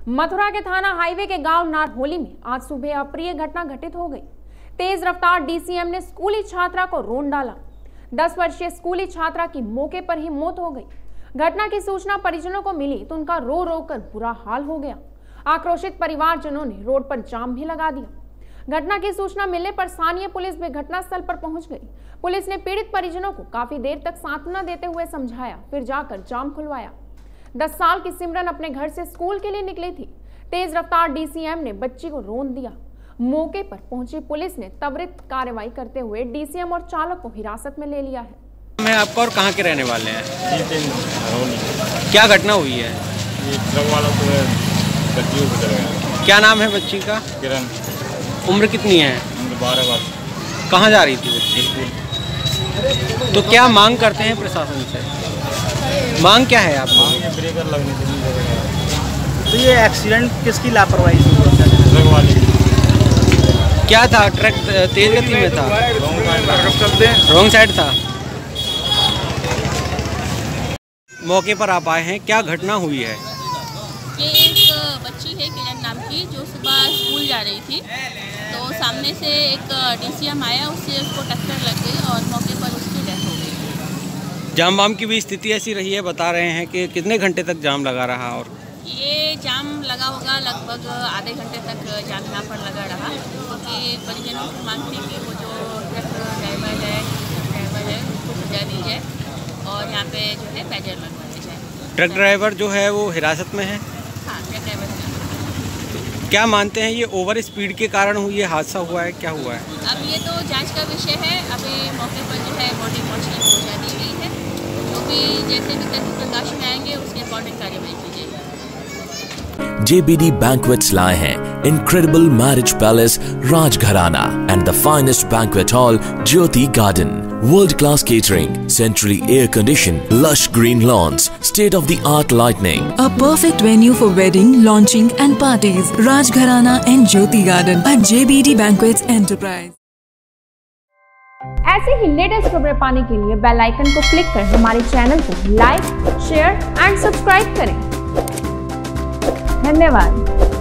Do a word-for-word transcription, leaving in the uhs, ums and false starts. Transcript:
मथुरा के थाना हाईवे के गांव नारहोली में आज सुबह अप्रिय घटना घटित हो गई। तेज रफ्तार डीसीएम ने स्कूली छात्रा को रोन डाला। दस वर्षीय स्कूली छात्रा की मौके पर ही मौत हो गई। घटना की सूचना परिजनों को मिली तो उनका रो रो कर बुरा हाल हो गया। आक्रोशित परिवारजनों ने रोड पर जाम भी लगा दिया। घटना की सूचना मिलने पर स्थानीय पुलिस भी घटनास्थल पर पहुंच गई। पुलिस ने पीड़ित परिजनों को काफी देर तक सांत्वना देते हुए समझाया, फिर जाकर जाम खुलवाया। दस साल की सिमरन अपने घर से स्कूल के लिए निकली थी। तेज रफ्तार डीसीएम ने बच्ची को रोन दिया। मौके पर पहुंची पुलिस ने त्वरित कार्रवाई करते हुए डीसीएम और चालक को हिरासत में ले लिया है। मैं आपका और कहां के रहने वाले हैं? क्या घटना हुई है? ये ट्रक वाला तो बच्ची को चला गया। क्या नाम है बच्ची का? किरण। उम्र कितनी है? बारह वर्ष। कहाँ जा रही थी बच्ची? तो क्या मांग करते हैं प्रशासन से? मांग क्या है आप? मांग ब्रेकर लगने चाहिए। तो ये एक्सीडेंट किसकी लापरवाही से हुआ? ट्रक वाली। क्या था? ट्रक तेज गति में था? रॉन्ग साइड था। मौके पर आप आए हैं, क्या घटना हुई है? ये एक बच्ची है किरण नाम की, जो सुबह स्कूल जा रही थी तो सामने से एक डीसीएम आया, उससे उसको टक्कर लग गई और मौके पर उसकी डेथ हो गई। जाम वाम की भी स्थिति ऐसी रही है, बता रहे हैं कि कितने घंटे तक जाम लगा रहा? और ये जाम लगा होगा लगभग आधे घंटे तक जाम यहाँ पर लगा रहा, क्योंकि परिजनों की मांग थी कि वो जो ट्रक ड्राइवर है ड्राइवर है उसको सजा दी जाए और यहाँ पे जो है बैरियर लगवाया जाए। ट्रक ड्राइवर जो है वो हिरासत में है? हाँ, ट्रक ड्राइवर। क्या मानते हैं ये ओवर स्पीड के कारण हुई ये हादसा हुआ है? क्या हुआ है? अब ये तो जांच का विषय है। अभी मौके पर जो है बॉडी मॉर्चरी पहुँचा दी गई है, जो भी जैसे भी तथ्य प्रकाश में आएंगे उसके अकॉर्डिंग कार्रवाई की जाएगी। J B D Banquets लाए हैं Incredible Marriage Palace Rajgharana and the finest banquet hall Jyoti Garden. World-class catering, centrally air-conditioned, lush green lawns, state-of-the-art lighting. A perfect venue for wedding, launching and parties. Rajgharana and Jyoti Garden at J B D Banquets Enterprise. ऐसे ही latest खबरें पाने के लिए bell icon को click कर हमारे channel को like, share and subscribe करें। धन्यवाद।